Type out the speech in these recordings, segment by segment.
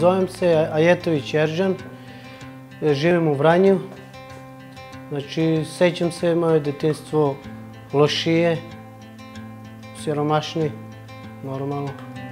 Zovem se Ajetović Eržan, živim u Vranju. Znači, sećam se moje detinjstvo lošije, siromašnije, normalno.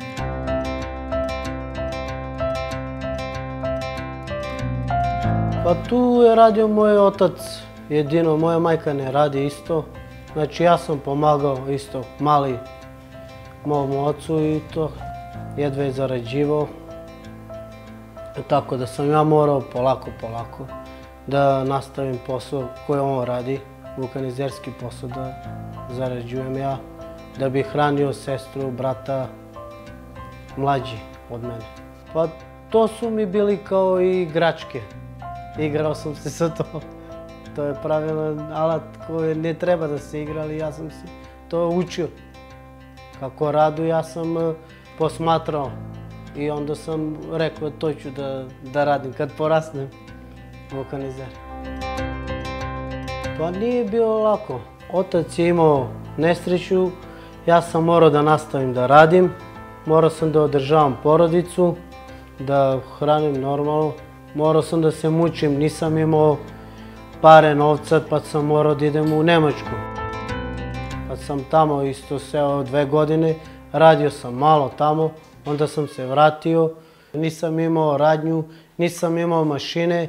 Pa tu je radio moj otac jedino, moja majka ne radi isto. Znači, ja sam pomagao isto mali mom ocu i to jedva je zarađivao. Tako da sam ja morao polako da nastavim posao koji on radi, vulkanizerski posao, da zarađujem ja, da bih hranio sestru, brata, mlađi od mene. Pa to su mi bili kao i igračke. Igrao sam se sa to. To je pravilan alat koji ne treba da se igra, ali ja sam se to učio. Kako radu ja sam posmatrao i onda sam rekao to ću da radim kad porasnem vulkanizer. Pa nije bilo lako. Otac je imao nesreću, ja sam morao da nastavim da radim, morao sam da održavam porodicu, da hranim normalno, morao sam da se mučim, nisam imao pare, novca, pa sam morao da idem u Nemačku. Kad sam tamo isto seo 2 godine, radio sam malo tamo, onda sam se vratio, nisam imao radnju, nisam imao mašine.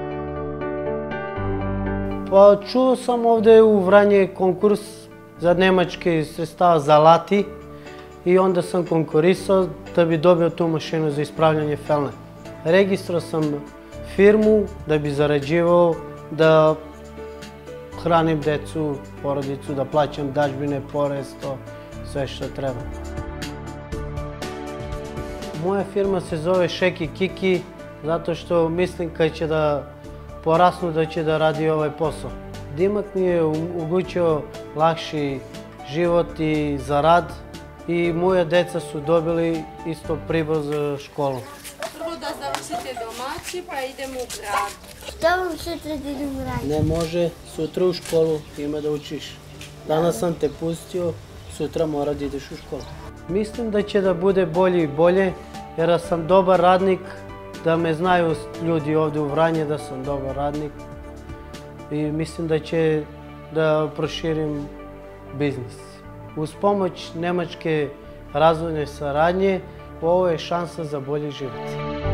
Pa čuo sam ovde u Vranje konkurs za nemačke sredstava za lati i onda sam konkurisao da bi dobio tu mašinu za ispravljanje felne. Registrao sam firmu da bi zarađivao, da hranim decu, porodicu, da plaćam dažbine, porez, to sve što treba. Moja firma se zove Šeki Kiki zato što mislim kad će da porasnu da će da radi ovaj posao. Dimak mi je omogućio lakši život i za rad i moja deca su dobili isto pribor za školu. Prvo da završite domaći pa idemo u grad. Što vam sutra da idem u rad? Ne može, sutra u školu ima da učiš. Danas sam te pustio, sutra mora da ideš u školu. Mislim da će da bude bolje i bolje jer sam dobar radnik, da me znaju ljudi ovde u Vranje da sam dobar radnik i mislim da će da proširim biznis. Uz pomoć nemačke razvojne saradnje ovo je šansa za bolji život.